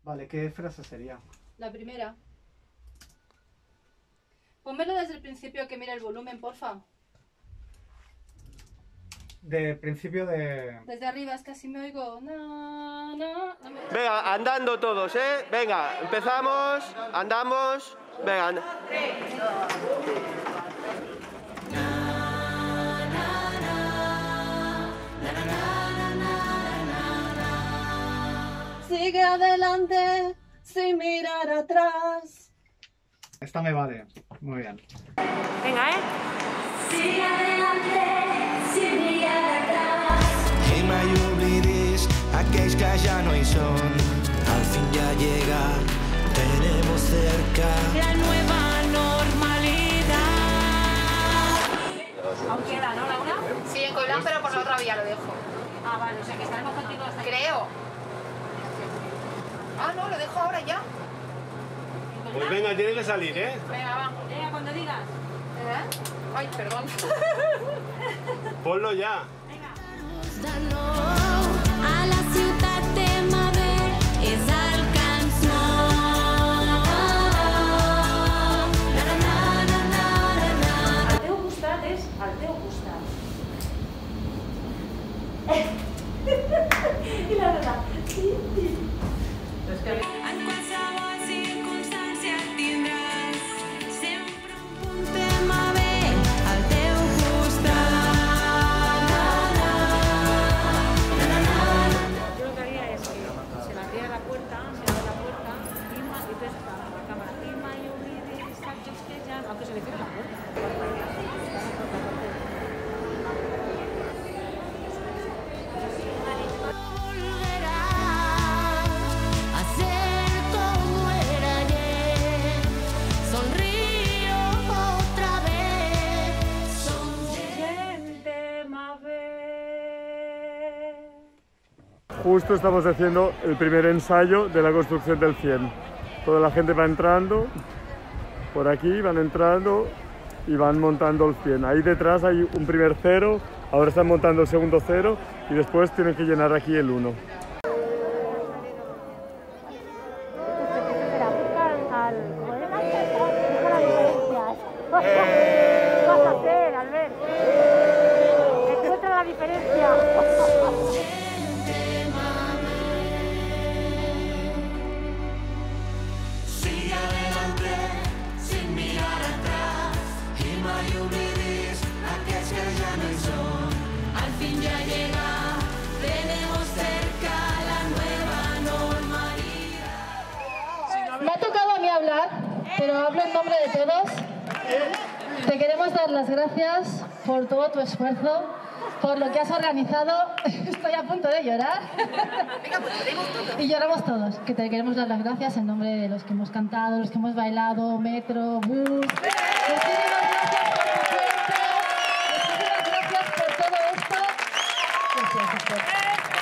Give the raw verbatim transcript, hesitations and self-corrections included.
Vale, ¿qué frase sería? La primera. Pónmelo desde el principio que mire el volumen, porfa. De principio de... Desde arriba, es que así me oigo. No, no, no me... Venga, andando todos, ¿eh? Venga, empezamos, andamos. Venga, and... Sigue adelante sin mirar atrás. Esta me vale. Muy bien. Venga, ¿eh? Sigue adelante sin mirar atrás. I mai oblidis aquells que ja no hi són. Al fin ya llega, tenemos cerca La nueva normalidad. Aún queda, ¿no, Laura? Sí, en Coilán, pero por la otra vía lo dejo. Ah, vale, o sea que estaremos contigo hasta ahí. Creo. Ah, no, lo dejo ahora ya. Pues venga, tiene que salir, ¿eh? Venga, va. Venga, cuando digas. ¿Eh? Ay, perdón. Ponlo ya. De nou a la ciutat T-Mave és el cançó. Na, na, na, na, na, na. Al teu costat és al teu costat. I la Lola. Sí, sí. En qualsevol circumstància tindràs sempre un punt T-Mave al teu costat. Yo lo que haría es que se le abriera la puerta, se abre la puerta, Irma, y entonces para la cámara, Irma y Uribe, Sánchez, que ya, aunque se le cierre la puerta. Volverá a ser como era ayer. Sonrío otra vez. Gente, Mave. Justo estamos haciendo el primer ensayo de la construcción del cien. Toda la gente va entrando, por aquí van entrando y van montando el cien. Ahí detrás hay un primer cero, ahora están montando el segundo cero y después tienen que llenar aquí el uno. Vas a hacer, Albert. Encuentra la diferencia. Sigue adelante, sin mirar atrás. I mai oblidis aquells que ja no hi són. Al fin ya llega, tenemos cerca la nueva normalidad. Me ha tocado a mí hablar, pero hablo en nombre de todos. Te queremos dar las gracias por todo tu esfuerzo, por lo que has organizado. Estoy a punto de llorar. Y lloramos todos. Que te queremos dar las gracias en nombre de los que hemos cantado, los que hemos bailado, metro, bus. Muchísimas gracias por tu tiempo. Muchísimas gracias por todo esto. Gracias, Esther.